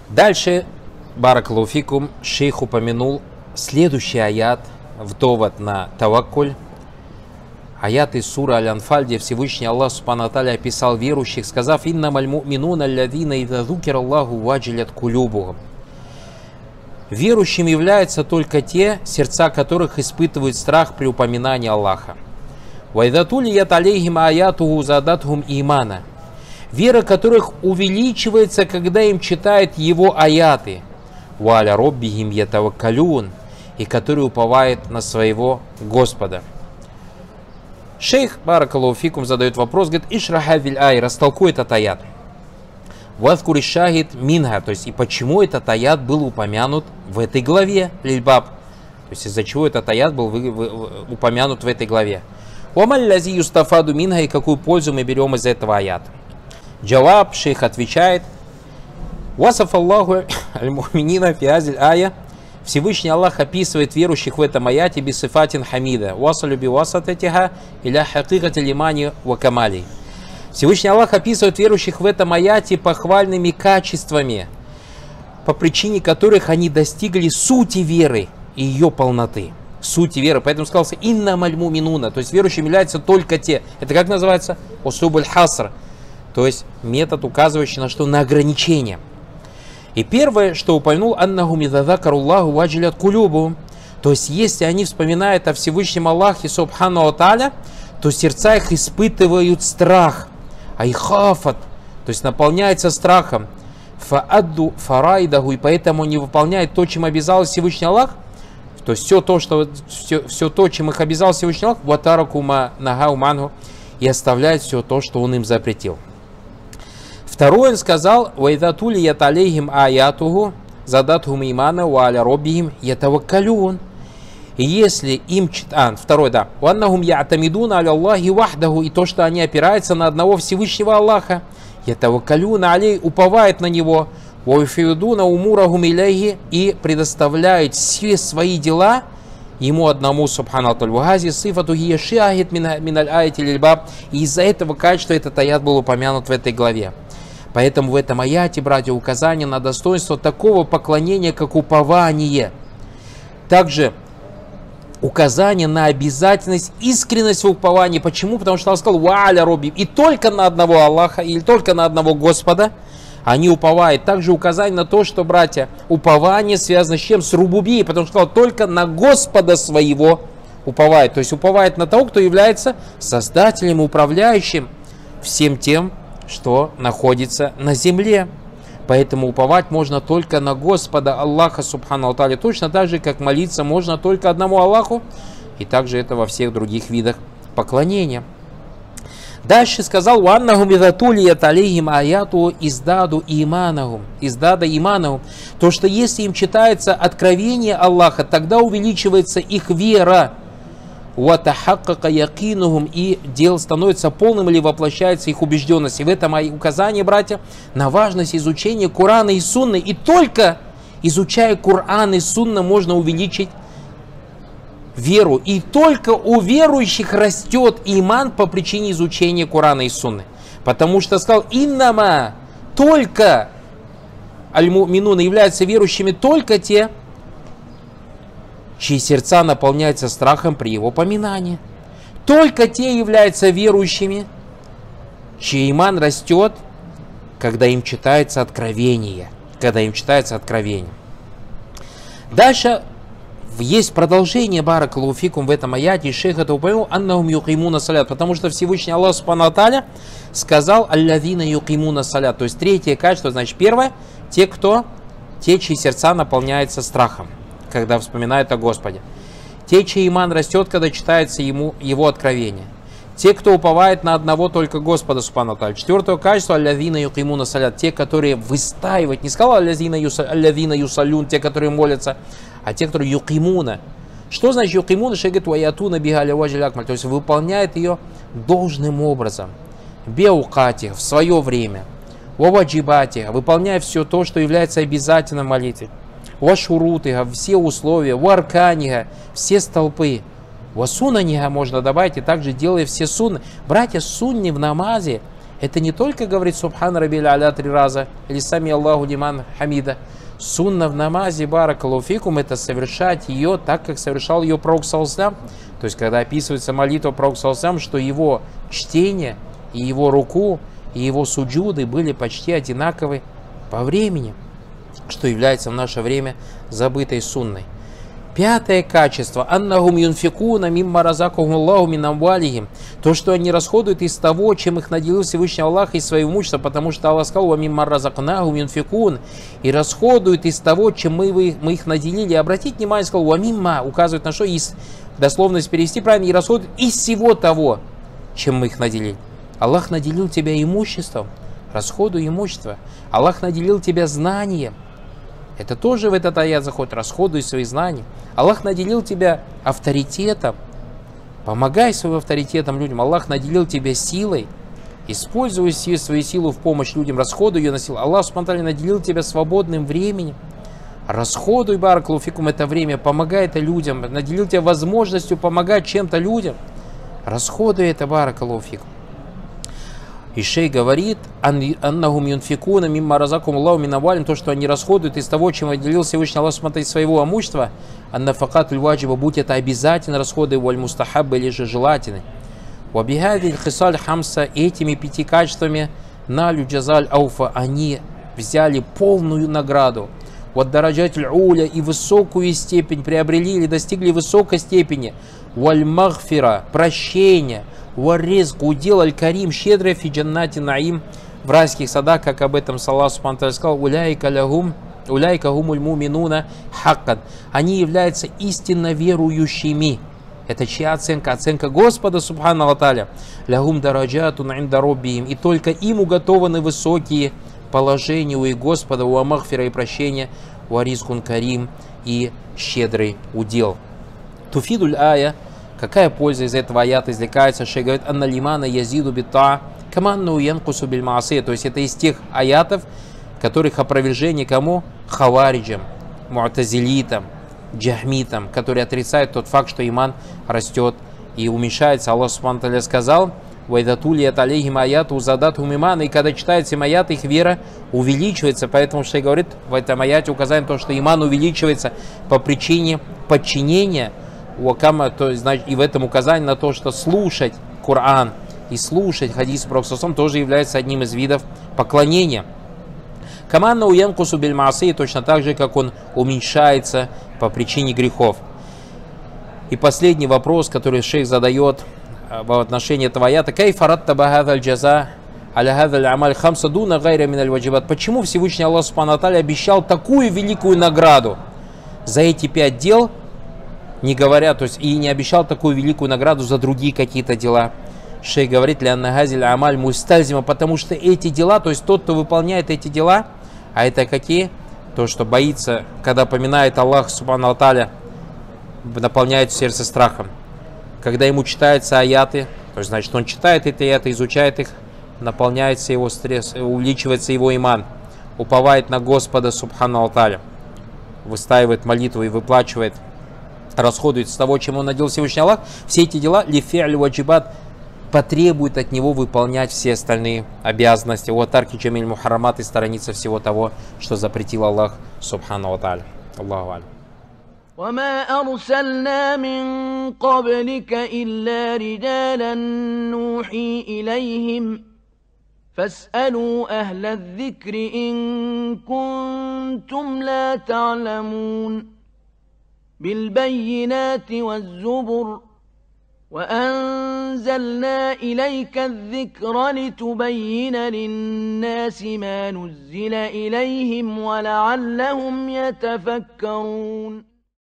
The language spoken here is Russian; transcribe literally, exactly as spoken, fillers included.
Дальше, баракаллаху фикум, шейх упомянул следующий аят в довод на таваккуль. Аят из суры Аль-Анфаль, где Всевышний Аллах Субхану ва Тааля описал верующих, сказав: «Иннамаль му'минуна аллазина иза зукира Аллаху ваджилят кулюбухум». Верующим являются только те, сердца которых испытывают страх при упоминании Аллаха. «Вайза тулият алейхим аятуху задатхум имана». Вера которых увеличивается, когда им читают его аяты. «Ва аля роббихим ятаваккалюн», и которые уповают на своего Господа. Шейх, баракаллаху фикум, задает вопрос, говорит: «Ишрахавиль ай», растолкуй этот аят. «Вазкури шахид минга», то есть и почему этот аят был упомянут в этой главе, лильбаб, то есть из-за чего этот аят был вы, вы, упомянут в этой главе. «Уамаль лази юстафаду минга», и какую пользу мы берем из этого аята. Джаваб, шейх отвечает: «Васаф Аллаху аль-муминина фи азиль ая». Всевышний Аллах описывает верующих в этом аяте бисифатин хамида. «Васалю би васататиха иля хакикати лимани ва камали». Всевышний Аллах описывает верующих в этом аяте похвальными качествами, по причине которых они достигли сути веры и ее полноты. Сути веры. Поэтому сказался «иннамаль муминуна», то есть верующими являются только те. Это как называется? «Усубуль хаср», то есть метод, указывающий на что? На ограничение. И первое, что упомянул: «Аннахум иза закаруллаху ваджилят кулюбухум», то есть если они вспоминают о Всевышнем Аллахе Субхану ва Тааля, то сердца их испытывают страх. Айхафат, то есть наполняется страхом. Фаадду фарайдаху, и поэтому не выполняет то, чем обязал Всевышний Аллах. То есть все то, что, все, все то, чем их обязал Всевышний Аллах, ватаракума нагау мангу, и оставляет все то, что он им запретил. Второе, он сказал: «Вайдатули яталейхим аятуху задатхум имана ва аля роббихим ятаваккалюн». И если им читан, второй, да, «Ваннахум я'тамидуна аля Аллахи вахдаху», и то, что они опираются на одного Всевышнего Аллаха, «ятаваккалюна алей», уповает на него, «вафиудуна умурахум иляйхи», и предоставляют все свои дела ему одному, субхану ва тааля. Сифату гия шиахид миналь аяти лильбаб, и из-за этого качества этот аят был упомянут в этой главе. Поэтому в этом аяте, братья, указание на достоинство такого поклонения, как упование. Также указание на обязательность, искренность в уповании. Почему? Потому что он сказал: «Ва аля робби», и только на одного Аллаха, или только на одного Господа они уповают. Также указание на то, что, братья, упование связано с чем? С рубубией, потому что он сказал: «Только на Господа своего уповает». То есть уповает на того, кто является создателем, управляющим всем тем, что находится на земле. Поэтому уповать можно только на Господа Аллаха Субхану ва Тааля, точно так же, как молиться можно только одному Аллаху, и также это во всех других видах поклонения. Дальше сказал: «Уаннахум иза тулият алейхим аяту издаду иманахум», издада иманахум, то, что если им читается откровение Аллаха, тогда увеличивается их вера. «Ватахаккака якинухум», и дело становится полным или воплощается их убежденность. И в этом указание, братья, на важность изучения Корана и Сунны. И только изучая Коран и Сунна можно увеличить веру. И только у верующих растет иман по причине изучения Корана и Сунны. Потому что сказал: «Иннама», только аль-му'минуна, являются верующими только те, чьи сердца наполняются страхом при его поминании. Только те являются верующими, чей иман растет, когда им читается откровение. Когда им читается откровение. Дальше есть продолжение, баракаллаху фикум, в этом аяте. Шейх это упомянул: «Аннахум юкимуна салят», потому что Всевышний Аллах Субхану ва Тааля сказал: «Аллазина юкимуна салят». То есть третье качество, значит, первое, те, кто, те, чьи сердца наполняются страхом, когда вспоминают о Господе. Те, чей иман растет, когда читается ему его откровение. Те, кто уповает на одного только Господа Субхану ва Тааля. Четвертое качество: аллазина юкимуна салят, те, которые выстаивают, не сказал аллазина юсалюн, те, которые молятся, а те, которые юкимуна. Что значит юкимуна? Шегет ваятуна бигаля ваджилякмаль, то есть выполняет ее должным образом, беукати, в свое время, ваваджибати, выполняя все то, что является обязательным в молитве, вашурутыга, все условия, варканига, все столпы, васунанига можно добавить, и также делая все сунны. Братья, сунни в намазе Это не только говорит Субхан Рабиль Аля три раза или Сами Аллаху Лиман Хамида. Сунна в намазе баракалуфикум — это совершать ее так, как совершал ее пророк саллаллаху. То есть, когда описывается молитва пророка саллаллаху, что его чтение и его руку, и его суджуды были почти одинаковы по времени, что является в наше время забытой сунной. Пятое качество. Аннахум юнфикуна мимма разакахум Аллаху мин амвалихим. То, что они расходуют из того, чем их наделил Всевышний Аллах, из своего имущества, потому что Аллах сказал: «Ва мимма разакнахум юнфикун». И расходуют из того, чем мы, мы их наделили. Обратите внимание, сказал: «Ва мимма», указывает на что, из, дословность перевести правильно, и расходуют из всего того, чем мы их наделили. Аллах наделил тебя имуществом, расходуй имущество. Аллах наделил тебя знанием. Это тоже в этот аят заходит. Расходуй свои знания. Аллах наделил тебя авторитетом. Помогай своим авторитетом людям. Аллах наделил тебя силой. Используй свою силу в помощь людям. Расходуй ее на силу. Аллах спонтанно наделил тебя свободным временем. Расходуй, баракалуфикум, это время. Помогай это людям. Наделил тебя возможностью помогать чем-то людям. Расходуй это, баракалуфикум. И шейх говорит: аннахум юнфикуна мимма разакум Аллаху мин амвалихим, то, что они расходуют из того, чем отделил Всевышний Аллах смотреть своего имущества. Аннафакатуль ваджиба, будь это обязательно расходы, валь мустахаббы, или же желательны. Вабихадиль хисаль хамса, этими пяти качествами налю джазаль ауфа, они взяли полную награду. Вот дараджатуль уля, и высокую степень приобрели или достигли высокой степени. Валь махфира, прощение. Варризк, удел аль-карим, щедрый фи джаннати наим, в райских садах, как об этом Аллах субхану ва тааля сказал: уляйка лягум, уляйка гумуль муминуна хаккан. Они являются истинно верующими. Это чья оценка? Оценка Господа субхану ва тааля. Лягум дараджатун инда роббихим, и только им уготованы высокие положения у их Господа, у амахфира и прощения, у аризкун карим и щедрый удел. Туфидуль ая. Какая польза из этого аята извлекается? Шейх говорит: анна лимана язиду бита каманну янкусу биль маасия. То есть это из тех аятов, которых опровержение кому? Хавариджам, муатазилитам, джахмитам, которые отрицают тот факт, что иман растет и уменьшается. Аллах субхану ва тааля сказал: «Вайдатулият алейхим аяту задатхум имана». И когда читается им аят, их вера увеличивается. Поэтому шейх говорит в этом аяте указание на то, что иман увеличивается по причине подчинения. То есть, значит, и в этом указание на то, что слушать Коран и слушать хадис пророка саллаллаху алейхи ва саллям тоже является одним из видов поклонения. Каманна уянкусу биль маасии, точно так же, как он уменьшается по причине грехов. И последний вопрос, который шейх задает в отношении этого аята: кайфаратта бахадаль джаза аля хадаль амаль хамса дуна гайра миналь ваджибат. Почему Всевышний Аллах субхану ва тааля обещал такую великую награду за эти пять дел, не говоря, то есть и не обещал такую великую награду за другие какие-то дела? Шейх говорит: лянна газиль амаль мустальзима, потому что эти дела, то есть тот, кто выполняет эти дела, а это какие? То, что боится, когда поминает Аллах субхану ва тааля, наполняет сердце страхом. Когда ему читаются аяты, то есть значит он читает эти аяты, изучает их, наполняется его стресс, увеличивается его иман, уповает на Господа субхану ва тааля, выстаивает молитву и выплачивает, расходует с того, чем он наделил Всевышний Аллах. Все эти дела лифи'ль ваджибат потребуют от него выполнять все остальные обязанности. Вот тарки джамиль мухаррамат, и сторониться всего того, что запретил Аллах субхану ва тааля. Аллаху алейм. وما أرسلنا من قبلك إلا رجالا نوحي إليهم فاسألوا أهل الذكر إن كنتم لا تعلمون بالبينات والزبر وأنزلنا إليك الذكر لتبين للناس ما نزل إليهم ولعلهم يتفكرون.